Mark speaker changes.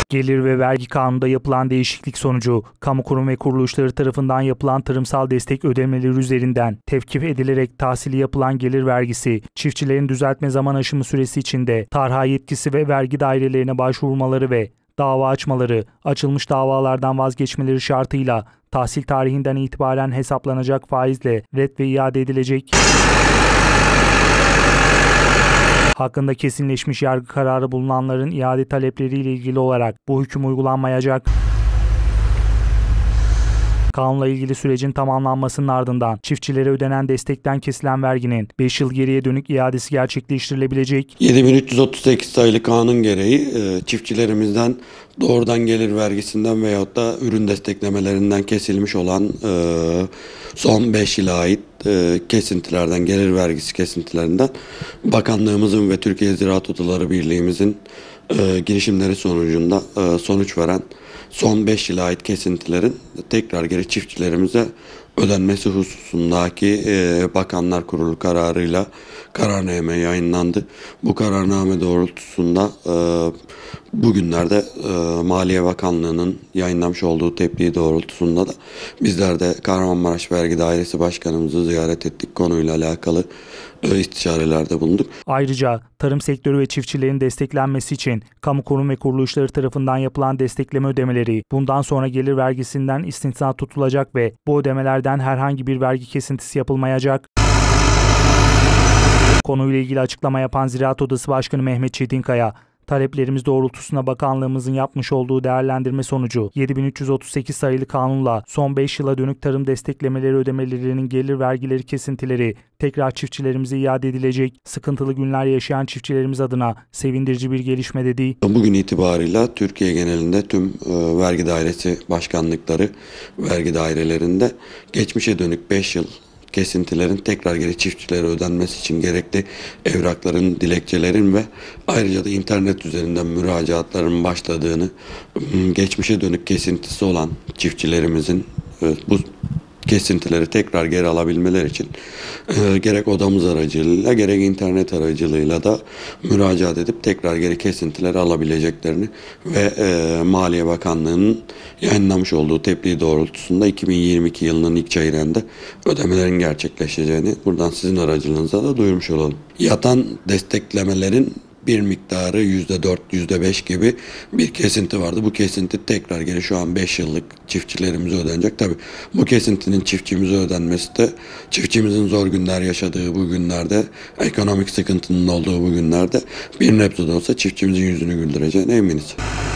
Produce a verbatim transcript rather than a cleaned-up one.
Speaker 1: Gelir ve vergi kanununda yapılan değişiklik sonucu, kamu kurum ve kuruluşları tarafından yapılan tarımsal destek ödemeleri üzerinden tevkif edilerek tahsili yapılan gelir vergisi, çiftçilerin düzeltme zaman aşımı süresi içinde tarha yetkisi ve vergi dairelerine başvurmaları ve dava açmaları, açılmış davalardan vazgeçmeleri şartıyla tahsil tarihinden itibaren hesaplanacak faizle ret ve iade edilecek, hakkında kesinleşmiş yargı kararı bulunanların iade talepleriyle ilgili olarak bu hüküm uygulanmayacak. Kanunla ilgili sürecin tamamlanmasının ardından çiftçilere ödenen destekten kesilen verginin beş yıl geriye dönük iadesi gerçekleştirilebilecek.
Speaker 2: yedi bin üç yüz otuz sekiz sayılı kanun gereği çiftçilerimizden doğrudan gelir vergisinden veyahut da ürün desteklemelerinden kesilmiş olan son beş yıla ait kesintilerden, gelir vergisi kesintilerinden bakanlığımızın ve Türkiye Ziraat Odaları Birliğimizin girişimleri sonucunda sonuç veren son beş yıla ait kesintilerin tekrar geri çiftçilerimize ödenmesi hususundaki e, Bakanlar Kurulu kararıyla kararname yayınlandı. Bu kararname doğrultusunda e, bugünlerde e, Maliye Bakanlığı'nın yayınlamış olduğu tebliğ doğrultusunda da bizler de Kahramanmaraş Vergi Dairesi Başkanımızı ziyaret ettik. Konuyla alakalı e, istişarelerde bulunduk.
Speaker 1: Ayrıca tarım sektörü ve çiftçilerin desteklenmesi için kamu kurum ve kuruluşları tarafından yapılan destekleme ödemeleri bundan sonra gelir vergisinden istisna tutulacak ve bu ödemelerden herhangi bir vergi kesintisi yapılmayacak. Konuyla ilgili açıklama yapan Ziraat Odası Başkanı Mehmet Çetinkaya, taleplerimiz doğrultusunda bakanlığımızın yapmış olduğu değerlendirme sonucu yedi bin üç yüz otuz sekiz sayılı kanunla son beş yıla dönük tarım desteklemeleri ödemelerinin gelir vergileri kesintileri tekrar çiftçilerimize iade edilecek. Sıkıntılı günler yaşayan çiftçilerimiz adına sevindirici bir gelişme dedi.
Speaker 2: Bugün itibarıyla Türkiye genelinde tüm e, vergi dairesi başkanlıkları, vergi dairelerinde geçmişe dönük beş yıl kesintilerin tekrar geri çiftçilere ödenmesi için gerekli evrakların, dilekçelerin ve ayrıca da internet üzerinden müracaatların başladığını, geçmişe dönük kesintisi olan çiftçilerimizin bu kesintileri tekrar geri alabilmeleri için e, gerek odamız aracılığıyla gerek internet aracılığıyla da müracaat edip tekrar geri kesintileri alabileceklerini ve e, Maliye Bakanlığı'nın yayınlamış olduğu tebliğ doğrultusunda iki bin yirmi iki yılının ilk çeyreğinde ödemelerin gerçekleşeceğini buradan sizin aracılığınıza da duyurmuş olalım. Yatan desteklemelerin bir miktarı yüzde dört, yüzde beş gibi bir kesinti vardı. Bu kesinti tekrar geri şu an beş yıllık çiftçilerimize ödenecek. Tabii bu kesintinin çiftçimize ödenmesi de çiftçimizin zor günler yaşadığı bu günlerde, ekonomik sıkıntının olduğu bu günlerde bir nebze de olsa çiftçimizin yüzünü güldüreceğine eminiz.